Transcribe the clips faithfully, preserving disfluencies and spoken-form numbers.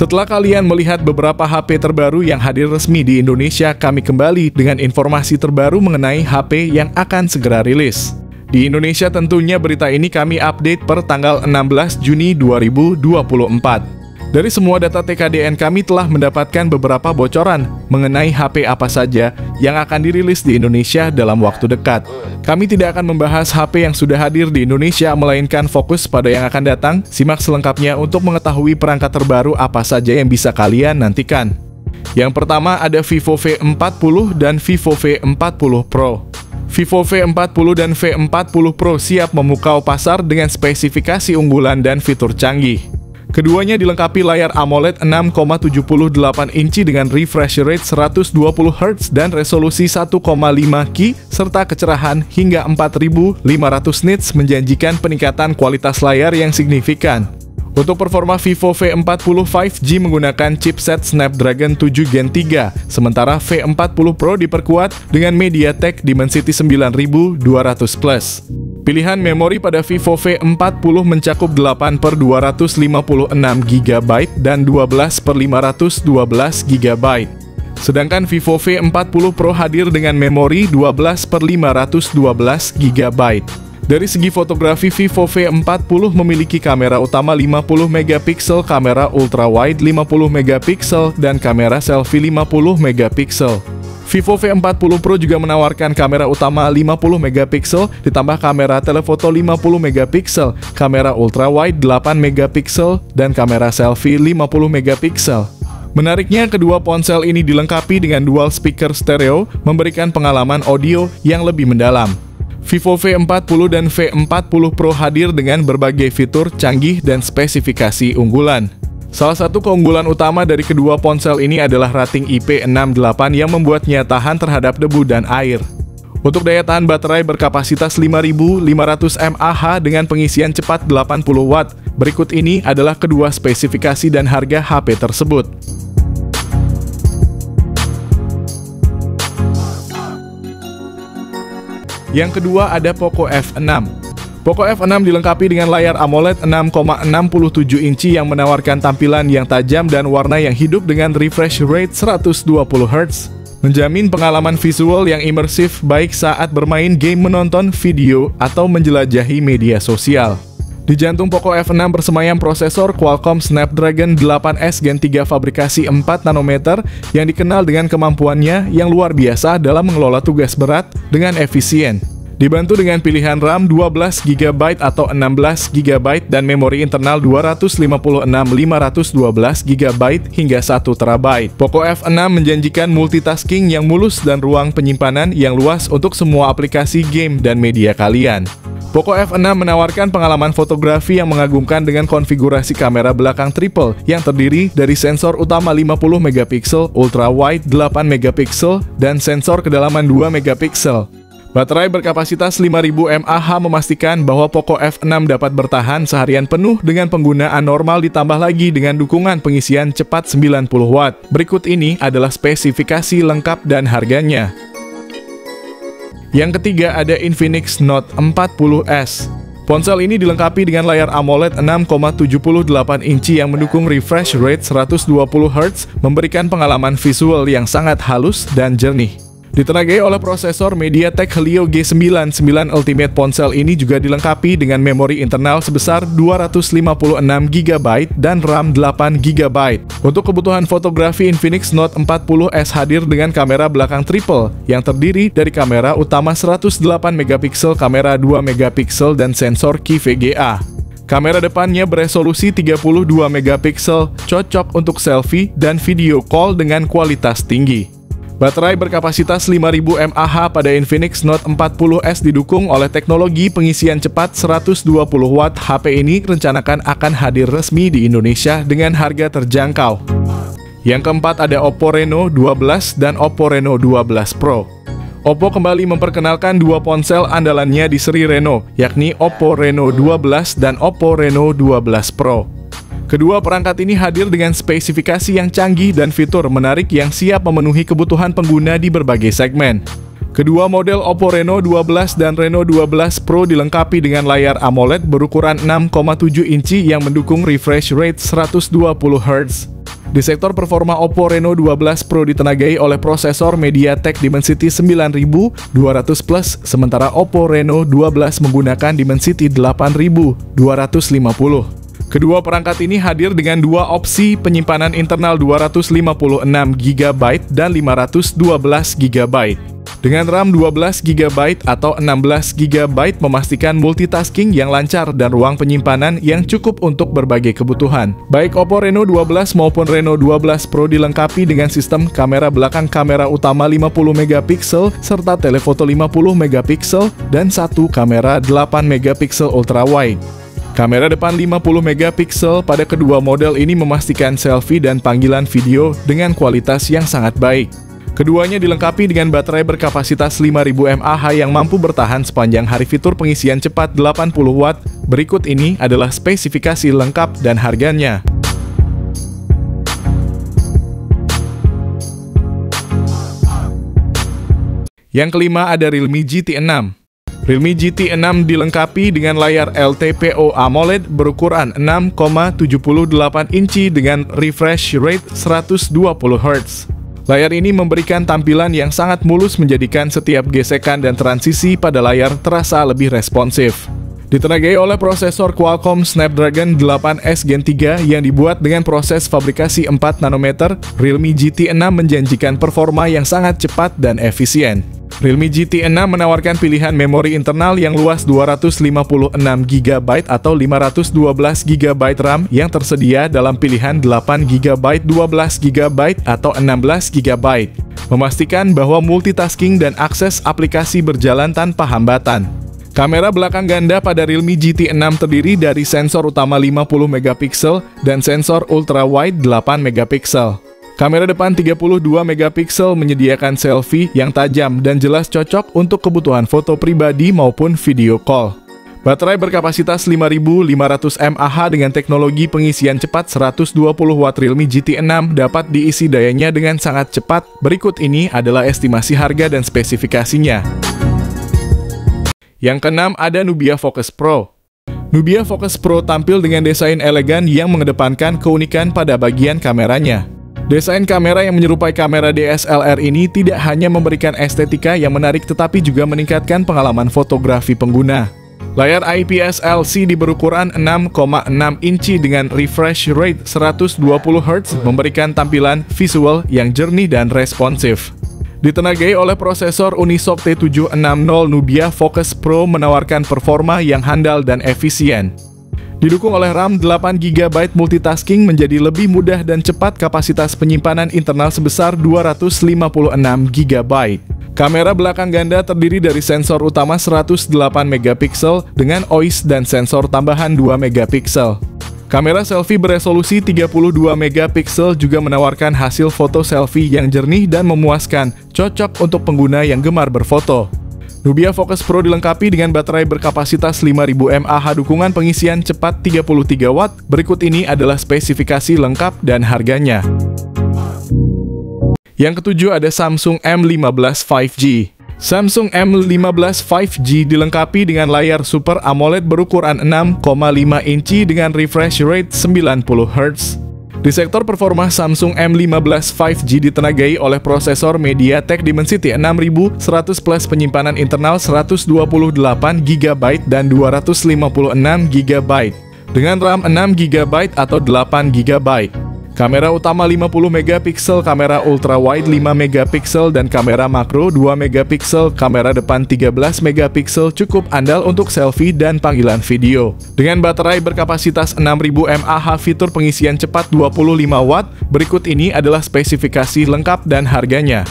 Setelah kalian melihat beberapa H P terbaru yang hadir resmi di Indonesia, kami kembali dengan informasi terbaru mengenai H P yang akan segera rilis. Di Indonesia tentunya berita ini kami update per tanggal enam belas Juni dua ribu dua puluh empat. Dari semua data T K D N kami telah mendapatkan beberapa bocoran mengenai H P apa saja yang akan dirilis di Indonesia dalam waktu dekat. Kami tidak akan membahas H P yang sudah hadir di Indonesia, melainkan fokus pada yang akan datang. Simak selengkapnya untuk mengetahui perangkat terbaru apa saja yang bisa kalian nantikan. Yang pertama ada Vivo V empat puluh dan Vivo V empat puluh Pro. Vivo V empat puluh dan V empat puluh Pro siap memukau pasar dengan spesifikasi unggulan dan fitur canggih. Keduanya dilengkapi layar AMOLED enam koma tujuh delapan inci dengan refresh rate seratus dua puluh hertz dan resolusi satu koma lima K serta kecerahan hingga empat ribu lima ratus nits menjanjikan peningkatan kualitas layar yang signifikan. Untuk performa Vivo V empat puluh lima G menggunakan chipset Snapdragon tujuh Gen tiga, sementara V empat puluh Pro diperkuat dengan MediaTek Dimensity sembilan ribu dua ratus plus. Pilihan memori pada Vivo V empat puluh mencakup delapan per dua ratus lima puluh enam giga byte dan dua belas per lima ratus dua belas giga byte. Sedangkan Vivo V empat puluh Pro hadir dengan memori dua belas per lima ratus dua belas giga byte. Dari segi fotografi, Vivo V empat puluh memiliki kamera utama lima puluh megapiksel, kamera ultrawide lima puluh megapiksel, dan kamera selfie lima puluh megapiksel. Vivo V empat puluh Pro juga menawarkan kamera utama lima puluh megapiksel, ditambah kamera telefoto lima puluh megapiksel, kamera ultrawide delapan megapiksel, dan kamera selfie lima puluh megapiksel. Menariknya, kedua ponsel ini dilengkapi dengan dual speaker stereo, memberikan pengalaman audio yang lebih mendalam. Vivo V empat puluh dan V empat puluh Pro hadir dengan berbagai fitur canggih dan spesifikasi unggulan. Salah satu keunggulan utama dari kedua ponsel ini adalah rating I P enam delapan yang membuatnya tahan terhadap debu dan air. Untuk daya tahan baterai berkapasitas lima ribu lima ratus mAh dengan pengisian cepat delapan puluh watt. Berikut ini adalah kedua spesifikasi dan harga H P tersebut. Yang kedua ada Poco F enam. Poco F enam dilengkapi dengan layar AMOLED enam koma enam tujuh inci yang menawarkan tampilan yang tajam dan warna yang hidup dengan refresh rate seratus dua puluh hertz, menjamin pengalaman visual yang imersif baik saat bermain game, menonton video, atau menjelajahi media sosial. Di jantung Poco F enam bersemayam prosesor Qualcomm Snapdragon delapan S Gen tiga fabrikasi empat nanometer yang dikenal dengan kemampuannya yang luar biasa dalam mengelola tugas berat dengan efisien. Dibantu dengan pilihan RAM dua belas giga byte atau enam belas giga byte dan memori internal dua ratus lima puluh enam lima ratus dua belas giga byte hingga satu terabyte. Poco F enam menjanjikan multitasking yang mulus dan ruang penyimpanan yang luas untuk semua aplikasi game dan media kalian. Poco F enam menawarkan pengalaman fotografi yang mengagumkan dengan konfigurasi kamera belakang triple yang terdiri dari sensor utama lima puluh megapiksel, ultrawide delapan megapiksel, dan sensor kedalaman dua megapiksel. Baterai berkapasitas lima ribu mAh memastikan bahwa Poco F enam dapat bertahan seharian penuh dengan penggunaan normal, ditambah lagi dengan dukungan pengisian cepat sembilan puluh watt. Berikut ini adalah spesifikasi lengkap dan harganya. Yang ketiga ada Infinix Note empat puluh S. Ponsel ini dilengkapi dengan layar AMOLED enam koma tujuh delapan inci yang mendukung refresh rate seratus dua puluh hertz, memberikan pengalaman visual yang sangat halus dan jernih. Ditenagai oleh prosesor MediaTek Helio G sembilan puluh sembilan Ultimate, ponsel ini juga dilengkapi dengan memori internal sebesar dua ratus lima puluh enam giga byte dan RAM delapan giga byte. Untuk kebutuhan fotografi, Infinix Note empat puluh S hadir dengan kamera belakang triple yang terdiri dari kamera utama seratus delapan megapiksel, kamera dua megapiksel, dan sensor Q V G A. Kamera depannya beresolusi tiga puluh dua megapiksel, cocok untuk selfie dan video call dengan kualitas tinggi. Baterai berkapasitas lima ribu mAh pada Infinix Note empat puluh S didukung oleh teknologi pengisian cepat seratus dua puluh watt. H P ini rencanakan akan hadir resmi di Indonesia dengan harga terjangkau. Yang keempat ada Oppo Reno dua belas dan Oppo Reno dua belas Pro. Oppo kembali memperkenalkan dua ponsel andalannya di seri Reno, yakni Oppo Reno dua belas dan Oppo Reno dua belas Pro. Kedua perangkat ini hadir dengan spesifikasi yang canggih dan fitur menarik yang siap memenuhi kebutuhan pengguna di berbagai segmen. Kedua model Oppo Reno dua belas dan Reno dua belas Pro dilengkapi dengan layar AMOLED berukuran enam koma tujuh inci yang mendukung refresh rate seratus dua puluh hertz. Di sektor performa, Oppo Reno dua belas Pro ditenagai oleh prosesor MediaTek Dimensity sembilan ribu dua ratus plus, sementara Oppo Reno dua belas menggunakan Dimensity delapan ribu dua ratus lima puluh. Kedua perangkat ini hadir dengan dua opsi penyimpanan internal dua ratus lima puluh enam giga byte dan lima ratus dua belas giga byte. Dengan RAM dua belas giga byte atau enam belas giga byte memastikan multitasking yang lancar dan ruang penyimpanan yang cukup untuk berbagai kebutuhan. Baik Oppo Reno dua belas maupun Reno dua belas Pro dilengkapi dengan sistem kamera belakang kamera utama lima puluh megapiksel serta telefoto lima puluh megapiksel dan satu kamera delapan megapiksel ultra wide. Kamera depan lima puluh megapiksel pada kedua model ini memastikan selfie dan panggilan video dengan kualitas yang sangat baik. Keduanya dilengkapi dengan baterai berkapasitas lima ribu mAh yang mampu bertahan sepanjang hari. Fitur pengisian cepat delapan puluh watt. Berikut ini adalah spesifikasi lengkap dan harganya. Yang kelima ada Realme G T enam. Realme G T enam dilengkapi dengan layar L T P O AMOLED berukuran enam koma tujuh delapan inci dengan refresh rate seratus dua puluh hertz. Layar ini memberikan tampilan yang sangat mulus, menjadikan setiap gesekan dan transisi pada layar terasa lebih responsif. Ditenagai oleh prosesor Qualcomm Snapdragon delapan S Gen tiga yang dibuat dengan proses fabrikasi empat nanometer, Realme G T enam menjanjikan performa yang sangat cepat dan efisien. Realme G T enam menawarkan pilihan memori internal yang luas dua ratus lima puluh enam giga byte atau lima ratus dua belas giga byte RAM yang tersedia dalam pilihan delapan giga byte, dua belas giga byte, atau enam belas giga byte. Memastikan bahwa multitasking dan akses aplikasi berjalan tanpa hambatan. Kamera belakang ganda pada Realme G T enam terdiri dari sensor utama lima puluh megapiksel dan sensor ultra wide delapan megapiksel. Kamera depan tiga puluh dua megapiksel menyediakan selfie yang tajam dan jelas, cocok untuk kebutuhan foto pribadi maupun video call. Baterai berkapasitas lima ribu lima ratus mAh dengan teknologi pengisian cepat seratus dua puluh watt. Realme G T enam dapat diisi dayanya dengan sangat cepat. Berikut ini adalah estimasi harga dan spesifikasinya. Yang keenam ada Nubia Focus Pro. Nubia Focus Pro tampil dengan desain elegan yang mengedepankan keunikan pada bagian kameranya. Desain kamera yang menyerupai kamera D S L R ini tidak hanya memberikan estetika yang menarik tetapi juga meningkatkan pengalaman fotografi pengguna. Layar I P S L C D berukuran enam koma enam inci dengan refresh rate seratus dua puluh hertz memberikan tampilan visual yang jernih dan responsif. Ditenagai oleh prosesor Unisoc T tujuh enam nol, Nubia Focus Pro menawarkan performa yang handal dan efisien. Didukung oleh RAM delapan giga byte, multitasking menjadi lebih mudah dan cepat. Kapasitas penyimpanan internal sebesar dua ratus lima puluh enam giga byte. Kamera belakang ganda terdiri dari sensor utama seratus delapan megapiksel dengan O I S dan sensor tambahan dua megapiksel. Kamera selfie beresolusi tiga puluh dua megapiksel juga menawarkan hasil foto selfie yang jernih dan memuaskan, cocok untuk pengguna yang gemar berfoto. Nubia Focus Pro dilengkapi dengan baterai berkapasitas lima ribu mAh, dukungan pengisian cepat tiga puluh tiga watt. Berikut ini adalah spesifikasi lengkap dan harganya. Yang ketujuh ada Samsung M lima belas lima G. Samsung M lima belas lima G dilengkapi dengan layar Super AMOLED berukuran enam koma lima inci dengan refresh rate sembilan puluh hertz. Di sektor performa, Samsung M lima belas lima G ditenagai oleh prosesor MediaTek Dimensity enam ribu seratus plus, penyimpanan internal seratus dua puluh delapan giga byte dan dua ratus lima puluh enam giga byte, dengan RAM enam giga byte atau delapan giga byte. Kamera utama lima puluh megapiksel, kamera ultra wide lima megapiksel, dan kamera makro dua megapiksel. Kamera depan tiga belas megapiksel cukup andal untuk selfie dan panggilan video. Dengan baterai berkapasitas enam ribu mAh, fitur pengisian cepat dua puluh lima watt. Berikut ini adalah spesifikasi lengkap dan harganya.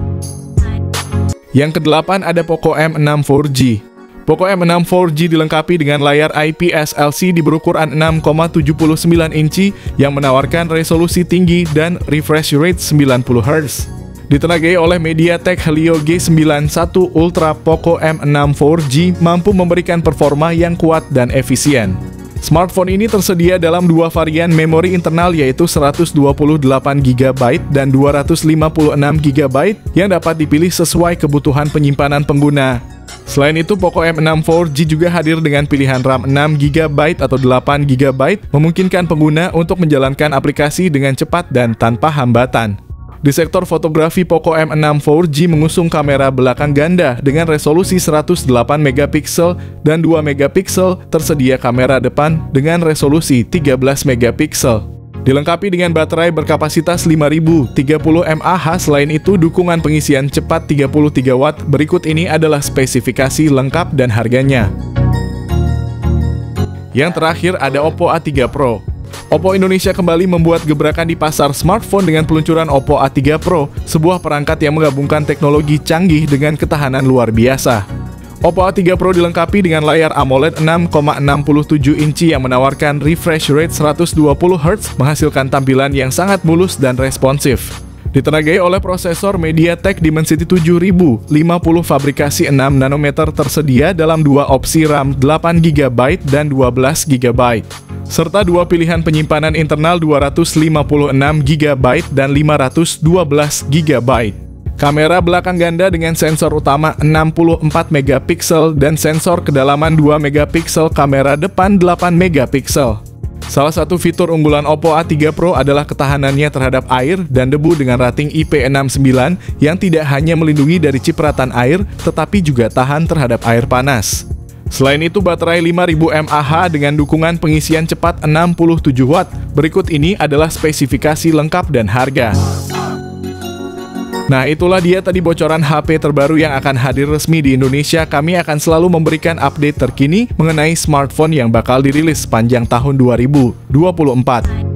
Yang kedelapan ada Poco M enam empat G. Poco M enam empat G dilengkapi dengan layar I P S L C D berukuran enam koma tujuh sembilan inci yang menawarkan resolusi tinggi dan refresh rate sembilan puluh hertz. Ditenagai oleh MediaTek Helio G sembilan satu Ultra, Poco M enam empat G mampu memberikan performa yang kuat dan efisien. Smartphone ini tersedia dalam dua varian memori internal yaitu seratus dua puluh delapan giga byte dan dua ratus lima puluh enam giga byte yang dapat dipilih sesuai kebutuhan penyimpanan pengguna. Selain itu, Poco M enam empat G juga hadir dengan pilihan RAM enam giga byte atau delapan giga byte, memungkinkan pengguna untuk menjalankan aplikasi dengan cepat dan tanpa hambatan. Di sektor fotografi, Poco M enam empat G mengusung kamera belakang ganda dengan resolusi seratus delapan megapiksel dan dua megapiksel, tersedia kamera depan dengan resolusi tiga belas megapiksel. Dilengkapi dengan baterai berkapasitas lima ribu tiga puluh mAh, selain itu dukungan pengisian cepat tiga puluh tiga watt. Berikut ini adalah spesifikasi lengkap dan harganya. Yang terakhir ada Oppo A tiga Pro. Oppo Indonesia kembali membuat gebrakan di pasar smartphone dengan peluncuran Oppo A tiga Pro, sebuah perangkat yang menggabungkan teknologi canggih dengan ketahanan luar biasa. Oppo A tiga Pro dilengkapi dengan layar AMOLED enam koma enam tujuh inci yang menawarkan refresh rate seratus dua puluh hertz, menghasilkan tampilan yang sangat mulus dan responsif. Ditenagai oleh prosesor MediaTek Dimensity tujuh ribu lima puluh fabrikasi enam nanometer, tersedia dalam dua opsi RAM delapan giga byte dan dua belas giga byte, serta dua pilihan penyimpanan internal dua ratus lima puluh enam giga byte dan lima ratus dua belas giga byte. Kamera belakang ganda dengan sensor utama enam puluh empat megapiksel dan sensor kedalaman dua megapiksel, kamera depan delapan megapiksel. Salah satu fitur unggulan Oppo A tiga Pro adalah ketahanannya terhadap air dan debu dengan rating I P enam puluh sembilan yang tidak hanya melindungi dari cipratan air, tetapi juga tahan terhadap air panas. Selain itu, baterai lima ribu mAh dengan dukungan pengisian cepat enam puluh tujuh watt. Berikut ini adalah spesifikasi lengkap dan harga. Nah, itulah dia tadi bocoran H P terbaru yang akan hadir resmi di Indonesia. Kami akan selalu memberikan update terkini mengenai smartphone yang bakal dirilis sepanjang tahun dua ribu dua puluh empat.